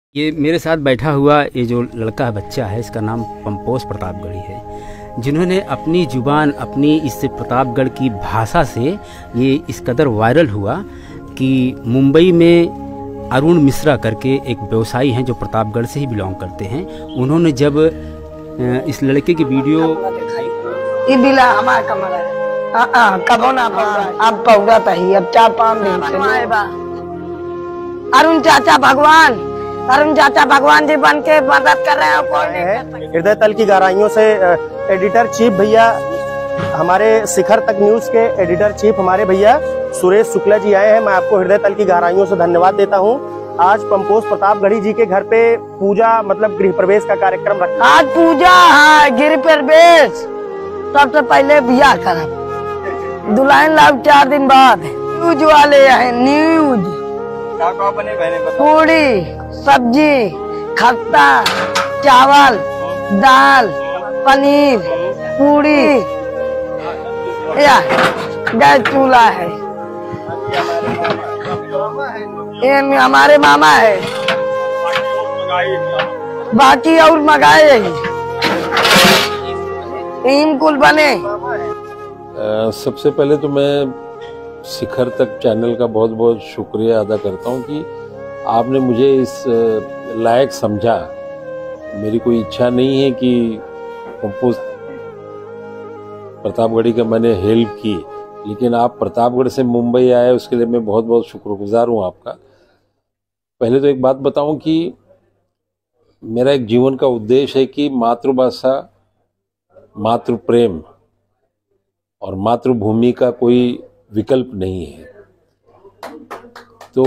ये मेरे साथ बैठा हुआ ये जो लड़का बच्चा है, इसका नाम पंपोज प्रतापगढ़ी है, जिन्होंने अपनी ज़ुबान, अपनी इस प्रतापगढ़ की भाषा से ये इस कदर वायरल हुआ कि मुंबई में अरुण मिश्रा करके एक व्यवसायी हैं जो प्रतापगढ़ से ही बिलोंग करते हैं। उन्होंने जब इस लड़के की वीडियो अरुण चाचा भगवान जी बन के मदद कर रहे हैं। कोई हृदय तल की गहराइयों से एडिटर चीफ भैया, हमारे शिखर तक न्यूज के एडिटर चीफ हमारे भैया सुरेश शुक्ला जी आए हैं। मैं आपको हृदय तल की गहराइयों से धन्यवाद देता हूं। आज पंपोज प्रतापगढ़ी जी के घर पे पूजा मतलब गृह प्रवेश का कार्यक्रम रखा। आज पूजा है, गृह प्रवेश। सबसे पहले बिया करा, दुल्हन लाभ 4 दिन बाद। न्यूज वाले हैं, न्यूज बने पूरी सब्जी, खट्टा, चावल, दाल, पनीर, पूरी, या गैस चूल्हा है। ये हमारे मामा है, बाकी और मंगाए टीम कुल बने। सबसे पहले तो मैं शिखर तक चैनल का बहुत बहुत शुक्रिया अदा करता हूं कि आपने मुझे इस लायक समझा। मेरी कोई इच्छा नहीं है कि पंपोज प्रतापगढ़ी का मैंने हेल्प की, लेकिन आप प्रतापगढ़ से मुंबई आए उसके लिए मैं बहुत बहुत शुक्रगुजार हूं आपका। पहले तो एक बात बताऊं कि मेरा एक जीवन का उद्देश्य है कि मातृभाषा, मातृ प्रेम और मातृभूमि का कोई विकल्प नहीं है। तो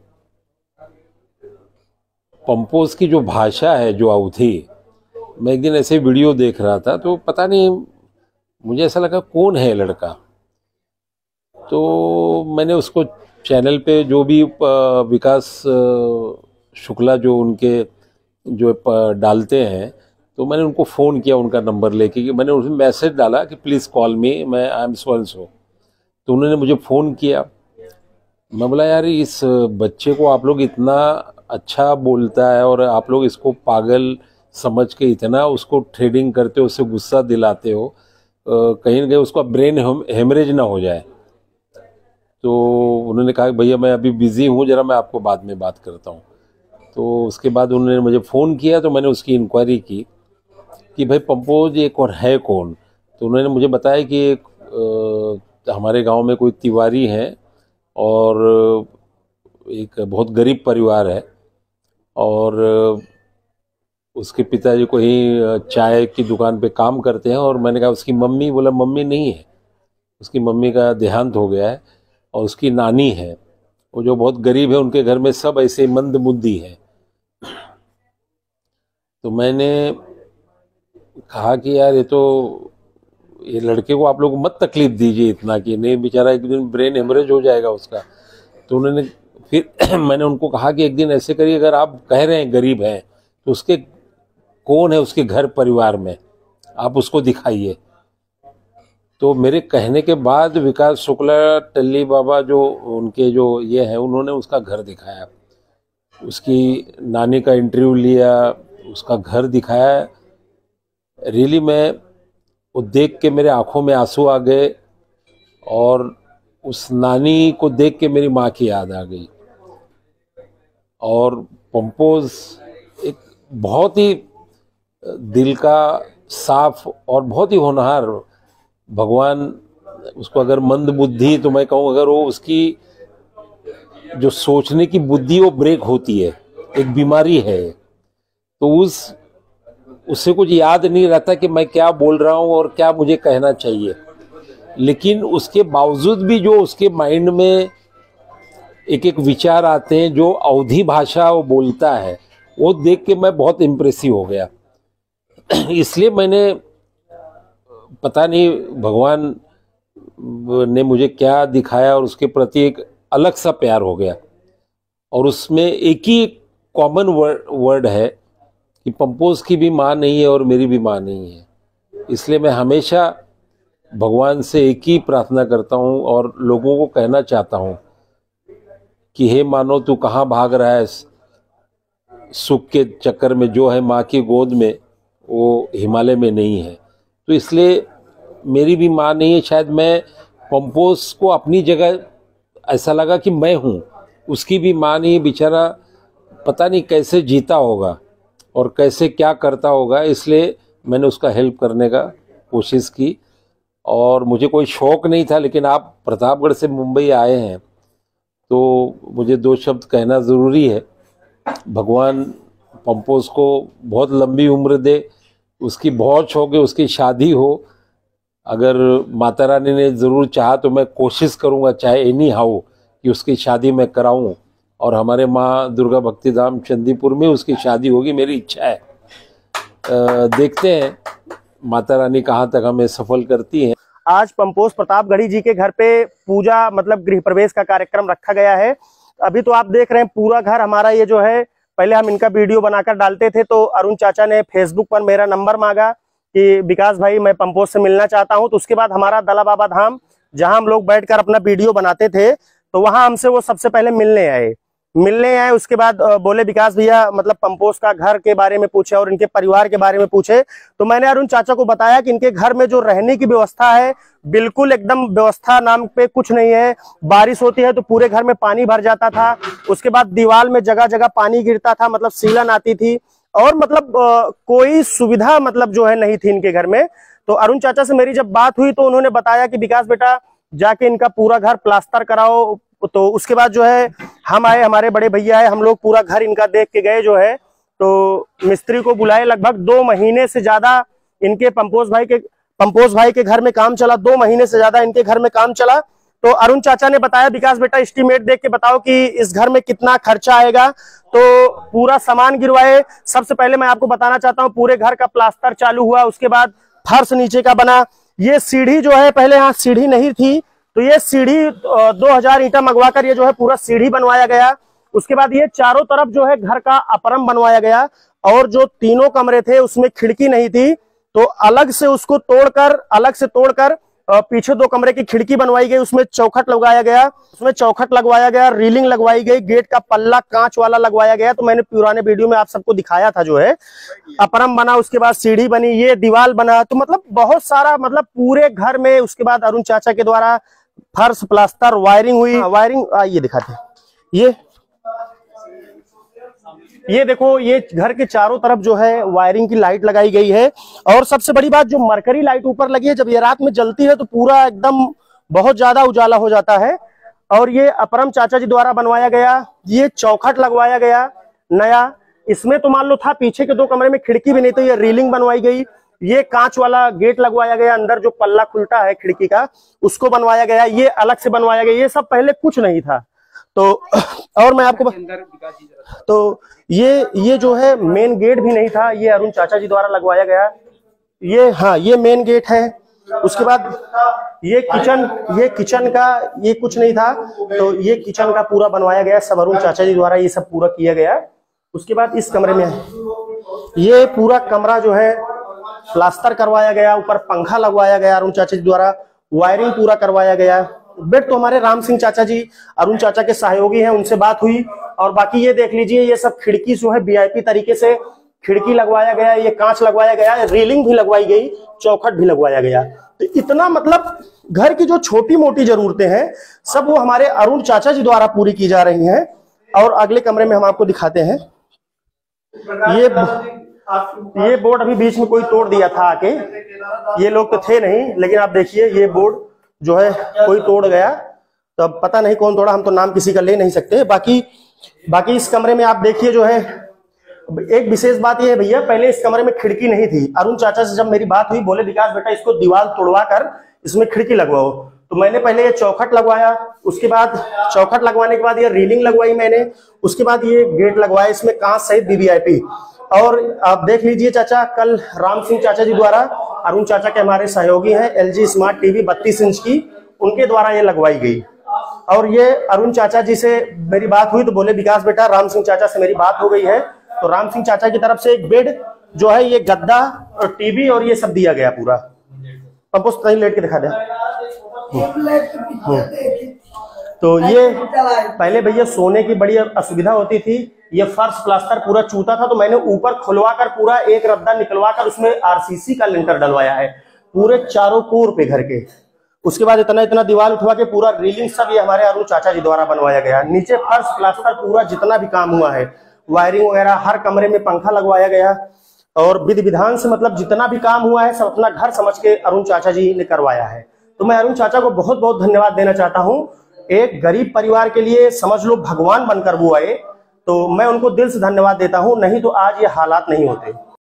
पंपोज की जो भाषा है, जो अवधि, मैं एक दिन ऐसे वीडियो देख रहा था तो पता नहीं मुझे ऐसा लगा कौन है लड़का। तो मैंने उसको चैनल पे जो भी विकास शुक्ला जो उनके जो डालते हैं, तो मैंने उनको फ़ोन किया उनका नंबर लेके कि मैंने उसमें मैसेज डाला कि प्लीज़ कॉल मी, मैं I am so and so. तो उन्होंने मुझे फ़ोन किया। मैं बोला यार इस बच्चे को आप लोग इतना अच्छा बोलता है और आप लोग इसको पागल समझ के इतना उसको ट्रेडिंग करते हो, उससे गुस्सा दिलाते हो, कहीं ना कहीं उसका ब्रेन हेमरेज ना हो जाए। तो उन्होंने कहा भैया मैं अभी बिज़ी हूँ, ज़रा मैं आपको बाद में बात करता हूँ। तो उसके बाद उन्होंने मुझे फ़ोन किया तो मैंने उसकी इंक्वायरी की कि भाई पंपोज एक और है कौन। तो उन्होंने मुझे बताया कि एक हमारे गांव में कोई तिवारी हैं और एक बहुत गरीब परिवार है और उसके पिताजी को ही चाय की दुकान पे काम करते हैं। और मैंने कहा उसकी मम्मी, बोला मम्मी नहीं है, उसकी मम्मी का देहांत हो गया है और उसकी नानी है, वो जो बहुत गरीब है, उनके घर में सब ऐसे मंदबुद्धि है। तो मैंने कहा कि यार ये लड़के को आप लोग मत तकलीफ दीजिए इतना कि नहीं बेचारा एक दिन ब्रेन हेमरेज हो जाएगा उसका। तो उन्होंने फिर मैंने उनको कहा कि एक दिन ऐसे करिए, अगर आप कह रहे हैं गरीब है तो उसके कौन है उसके घर परिवार में, आप उसको दिखाइए। तो मेरे कहने के बाद विकास शुक्ला टल्ली बाबा जो उनके जो ये हैं, उन्होंने उसका घर दिखाया, उसकी नानी का इंटरव्यू लिया, उसका घर दिखाया। रियली मैं वो देख के मेरे आंखों में आंसू आ गए और उस नानी को देख के मेरी माँ की याद आ गई। और पंपोज एक बहुत ही दिल का साफ और बहुत ही होनहार, भगवान उसको अगर मंद बुद्धि, तो मैं कहूँ अगर वो उसकी जो सोचने की बुद्धि वो ब्रेक होती है, एक बीमारी है, तो उससे कुछ याद नहीं रहता कि मैं क्या बोल रहा हूँ और क्या मुझे कहना चाहिए। लेकिन उसके बावजूद भी जो उसके माइंड में एक एक विचार आते हैं, जो अवधी भाषा वो बोलता है, वो देख के मैं बहुत इम्प्रेसिव हो गया। इसलिए मैंने, पता नहीं भगवान ने मुझे क्या दिखाया और उसके प्रति एक अलग सा प्यार हो गया। और उसमें एक ही कॉमन वर्ड है कि पंपोज की भी माँ नहीं है और मेरी भी माँ नहीं है। इसलिए मैं हमेशा भगवान से एक ही प्रार्थना करता हूँ और लोगों को कहना चाहता हूँ कि हे मानो तू कहाँ भाग रहा है, सुख के चक्कर में जो है माँ की गोद में, वो हिमालय में नहीं है। तो इसलिए मेरी भी माँ नहीं है, शायद मैं पंपोज को अपनी जगह ऐसा लगा कि मैं हूँ, उसकी भी माँ नहीं, बेचारा पता नहीं कैसे जीता होगा और कैसे क्या करता होगा, इसलिए मैंने उसका हेल्प करने का कोशिश की। और मुझे कोई शौक नहीं था, लेकिन आप प्रतापगढ़ से मुंबई आए हैं तो मुझे 2 शब्द कहना ज़रूरी है। भगवान पंपोज को बहुत लंबी उम्र दे, उसकी बहुत शौक है उसकी शादी हो। अगर माता रानी ने ज़रूर चाहा तो मैं कोशिश करूँगा, चाहे एनी हाउ, कि उसकी शादी मैं कराऊँ और हमारे माँ दुर्गा भक्ति धाम चंदीपुर में उसकी शादी होगी, मेरी इच्छा है। देखते हैं माता रानी कहाँ तक हमें सफल करती हैं। आज पंपोज प्रतापगढ़ी जी के घर पे पूजा मतलब गृह प्रवेश का कार्यक्रम रखा गया है। अभी तो आप देख रहे हैं पूरा घर हमारा ये जो है, पहले हम इनका वीडियो बनाकर डालते थे तो अरुण चाचा ने फेसबुक पर मेरा नंबर मांगा कि विकास भाई मैं पंपोज से मिलना चाहता हूं। तो उसके बाद हमारा दला बाबा धाम, जहां हम लोग बैठकर अपना वीडियो बनाते थे, तो वहां हमसे वो सबसे पहले मिलने आए। उसके बाद बोले विकास भैया मतलब पंपोज का घर के बारे में पूछे और इनके परिवार के बारे में पूछे। तो मैंने अरुण चाचा को बताया कि इनके घर में जो रहने की व्यवस्था है बिल्कुल एकदम व्यवस्था नाम पे कुछ नहीं है। बारिश होती है तो पूरे घर में पानी भर जाता था, उसके बाद दीवार में जगह जगह पानी गिरता था, मतलब सीलन आती थी, और मतलब कोई सुविधा मतलब जो है नहीं थी इनके घर में। तो अरुण चाचा से मेरी जब बात हुई तो उन्होंने बताया कि विकास बेटा जाके इनका पूरा घर प्लास्टर कराओ। तो उसके बाद जो है हम आए, हमारे बड़े भैया है, हम लोग पूरा घर इनका देख के गए जो है। तो मिस्त्री को बुलाए, लगभग 2 महीने से ज्यादा इनके पंपोज भाई के घर में काम चला। 2 महीने से ज्यादा इनके घर में काम चला। तो अरुण चाचा ने बताया विकास बेटा एस्टीमेट देख के बताओ कि इस घर में कितना खर्चा आएगा। तो पूरा सामान गिरवाए। सबसे पहले मैं आपको बताना चाहता हूँ पूरे घर का प्लास्टर चालू हुआ, उसके बाद फर्श नीचे का बना। ये सीढ़ी जो है, पहले यहाँ सीढ़ी नहीं थी, तो ये सीढ़ी 2000 ईंटा मंगवाकर ये जो है पूरा सीढ़ी बनवाया गया। उसके बाद ये चारों तरफ जो है घर का अपरम बनवाया गया, और जो 3 कमरे थे उसमें खिड़की नहीं थी तो अलग से उसको तोड़कर पीछे 2 कमरे की खिड़की बनवाई गई, उसमें चौखट लगवाया गया, रीलिंग लगवाई गई, गेट का पल्ला कांच वाला लगवाया गया। तो मैंने पुराने वीडियो में आप सबको दिखाया था जो है अपरम बना, उसके बाद सीढ़ी बनी, ये दीवार बना। तो मतलब बहुत सारा मतलब पूरे घर में। उसके बाद अरुण चाचा के द्वारा फर्श प्लास्टर वायरिंग हुई। वायरिंग ये दिखाते, ये देखो, ये घर के चारों तरफ जो है वायरिंग की लाइट लगाई गई है। और सबसे बड़ी बात जो मरकरी लाइट ऊपर लगी है, जब ये रात में जलती है तो पूरा एकदम बहुत ज्यादा उजाला हो जाता है। और ये अपरम चाचा जी द्वारा बनवाया गया, ये चौखट लगवाया गया नया। इसमें तो मान लो था पीछे के 2 कमरे में खिड़की भी नहीं, तो ये रीलिंग बनवाई गई। ये कांच वाला गेट लगवाया गया, अंदर जो पल्ला खुलता है खिड़की का उसको बनवाया गया, ये अलग से बनवाया गया। ये सब पहले कुछ नहीं था। तो और मैं आपको तो ये जो है मेन गेट भी नहीं था, ये अरुण चाचा जी द्वारा लगवाया गया। ये मेन गेट है। उसके बाद ये किचन का ये कुछ नहीं था, तो ये किचन का पूरा बनवाया गया, सब अरुण चाचा जी द्वारा ये सब पूरा किया गया। उसके बाद इस कमरे में ये पूरा कमरा जो है प्लास्टर करवाया गया, ऊपर पंखा लगवाया गया अरुण चाचा जी द्वारा, वायरिंग पूरा करवाया गया। बेड तो हमारे राम सिंह चाचा जी अरुण चाचा के सहयोगी हैं, उनसे बात हुई। और बाकी ये देख लीजिए, ये सब खिड़की जो है वीआईपी तरीके से खिड़की लगवाया गया, ये कांच लगवाया गया, रीलिंग भी लगवाई गई, चौखट भी लगवाया गया। तो इतना मतलब घर की जो छोटी मोटी जरूरतें हैं सब वो हमारे अरुण चाचा जी द्वारा पूरी की जा रही हैं। और अगले कमरे में हम आपको दिखाते हैं, ये बोर्ड अभी बीच में कोई तोड़ दिया था आके, ये लोग तो थे नहीं, लेकिन आप देखिए ये बोर्ड जो है कोई तोड़ गया, तो अब पता नहीं कौन तोड़ा, हम तो नाम किसी का ले नहीं सकते। बाकी इस कमरे में आप देखिए जो है, एक विशेष बात ये है भैया, पहले इस कमरे में खिड़की नहीं थी। अरुण चाचा से जब मेरी बात हुई, बोले विकास बेटा इसको दीवार तोड़वा कर इसमें खिड़की लगवाओ। तो मैंने पहले ये चौखट लगवाया, उसके बाद चौखट लगवाने के बाद ये रीलिंग लगवाई मैंने, उसके बाद ये गेट लगवाया, इसमें कांच सहित वीवीआईपी। और आप देख लीजिए चाचा, कल राम सिंह चाचा जी द्वारा, अरुण चाचा के हमारे सहयोगी हैं, LG स्मार्ट टीवी 32 इंच की, उनके द्वारा ये लगवाई गई। और ये अरुण चाचा जी से मेरी बात हुई तो बोले विकास बेटा राम सिंह चाचा से मेरी बात हो गई है, तो राम सिंह चाचा की तरफ से एक बेड जो है, ये गद्दा और टीवी और ये सब दिया गया पूरा। पंपोज कहीं लेट के दिखा दे। तो ये पहले भैया सोने की बड़ी असुविधा होती थी, ये फर्श प्लास्टर पूरा चूता था, तो मैंने ऊपर खुलवाकर पूरा एक रद्दा निकलवाकर उसमें आरसीसी का लिंटर डलवाया है पूरे चारों कोर पे घर के। उसके बाद इतना इतना दीवार उठवा के पूरा रेलिंग सब ये हमारे अरुण चाचा जी द्वारा बनवाया गया। नीचे फर्श प्लास्टर पूरा जितना भी काम हुआ है, वायरिंग वगैरह, हर कमरे में पंखा लगवाया गया और विधि विधान से मतलब जितना भी काम हुआ है सब अपना घर समझ के अरुण चाचा जी ने करवाया है। तो मैं अरुण चाचा को बहुत बहुत धन्यवाद देना चाहता हूँ। एक गरीब परिवार के लिए समझ लो भगवान बनकर वो आए, तो मैं उनको दिल से धन्यवाद देता हूँ, नहीं तो आज ये हालात नहीं होते।